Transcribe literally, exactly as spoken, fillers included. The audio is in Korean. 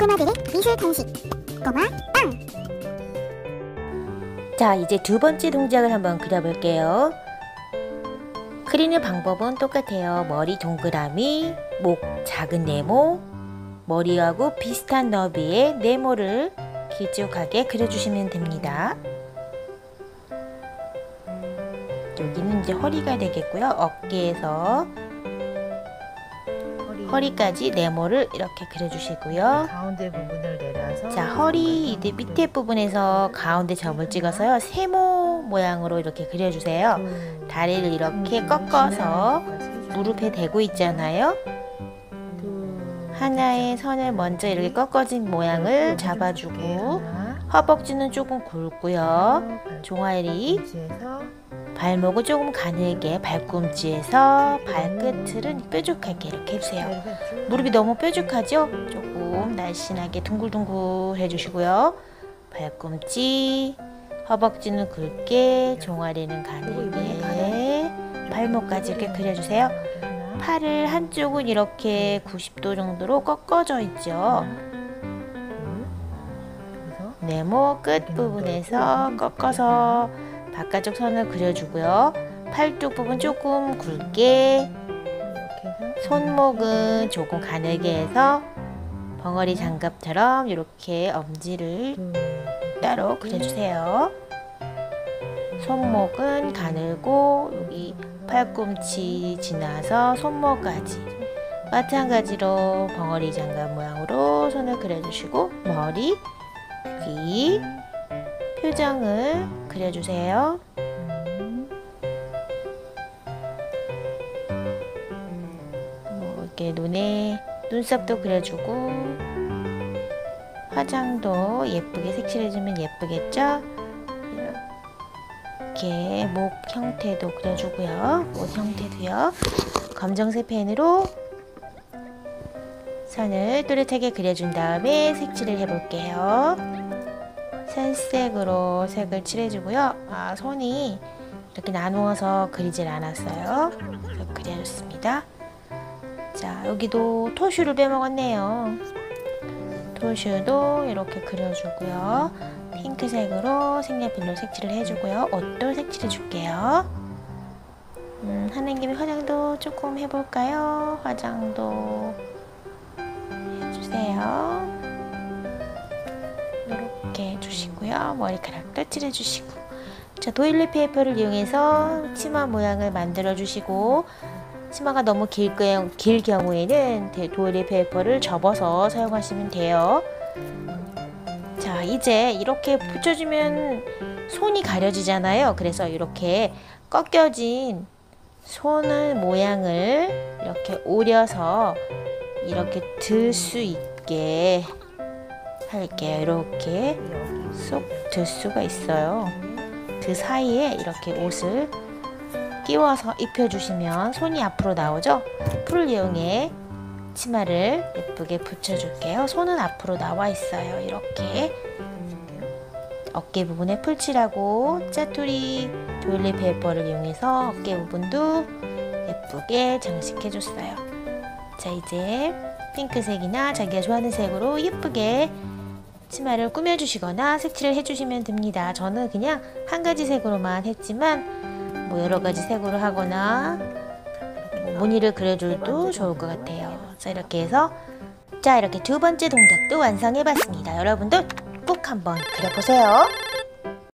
꼬마들의 미술 간식 꼬마 빵. 자, 이제 두 번째 동작을 한번 그려볼게요. 그리는 방법은 똑같아요. 머리 동그라미, 목 작은 네모, 머리하고 비슷한 너비의 네모를 길쭉하게 그려주시면 됩니다. 여기는 이제 허리가 되겠고요. 어깨에서 허리. 허리까지 네모를 이렇게 그려주시고요. 가운데 부분을 내려서 자, 허리 이제 밑에 부분에서 가운데 점을 찍어서요. 세모 모양으로 이렇게 그려주세요. 다리를 이렇게 꺾어서 무릎에 대고 있잖아요. 하나의 선을 먼저 이렇게 꺾어진 모양을 잡아주고, 허벅지는 조금 굵고요. 종아리, 발목을 조금 가늘게, 발꿈치에서 발끝을 뾰족하게 이렇게 해주세요. 무릎이 너무 뾰족하죠? 조금 날씬하게 둥글둥글 해주시고요. 발꿈치, 허벅지는 굵게, 종아리는 가늘게, 발목까지 이렇게 그려주세요. 팔을 한쪽은 이렇게 구십 도 정도로 꺾어져 있죠. 네모 끝 부분에서 꺾어서 바깥쪽 선을 그려주고요. 팔뚝 부분 조금 굵게, 손목은 조금 가늘게 해서 벙어리 장갑처럼 이렇게 엄지를 따로 그려주세요. 손목은 가늘고 여기 팔꿈치 지나서 손목까지 마찬가지로 벙어리 장갑 모양으로 손을 그려주시고, 머리, 귀, 표정을 그려주세요. 뭐 이렇게 눈에 눈썹도 그려주고, 화장도 예쁘게 색칠해주면 예쁘겠죠? 이렇게 목 형태도 그려주고요. 옷 형태도요. 검정색 펜으로 선을 또렷하게 그려준 다음에 색칠을 해볼게요. 살색으로 색을 칠해주고요. 아, 손이 이렇게 나누어서 그리질 않았어요. 그래서 그려줬습니다. 자, 여기도 토슈를 빼먹었네요. 토슈도 이렇게 그려주고요. 핑크색으로 색연필로 색칠을 해주고요. 옷도 색칠해 줄게요. 음, 하는 김에 화장도 조금 해볼까요? 화장도 해주세요. 이렇게 해주시고요. 머리카락도 칠해주시고. 자, 도일리 페이퍼를 이용해서 치마 모양을 만들어 주시고, 치마가 너무 길, 길 경우에는 도일리 페이퍼를 접어서 사용하시면 돼요. 자, 이제 이렇게 붙여주면 손이 가려지잖아요. 그래서 이렇게 꺾여진 손을 모양을 이렇게 오려서 이렇게 들 수 있게 할게요. 이렇게 쏙 들 수가 있어요. 그 사이에 이렇게 옷을 끼워서 입혀주시면 손이 앞으로 나오죠. 풀을 이용해 치마를 예쁘게 붙여줄게요. 손은 앞으로 나와 있어요. 이렇게 어깨 부분에 풀칠하고 짜투리 도일리 페이퍼를 이용해서 어깨 부분도 예쁘게 장식해줬어요. 자, 이제 핑크색이나 자기가 좋아하는 색으로 예쁘게 치마를 꾸며주시거나 색칠을 해주시면 됩니다. 저는 그냥 한 가지 색으로만 했지만 뭐 여러 가지 색으로 하거나 뭐 무늬를 그려줘도 좋을 것 같아요. 자, 이렇게 해서 자 이렇게 두 번째 동작도 완성해봤습니다. 여러분도 꼭 한번 그려보세요.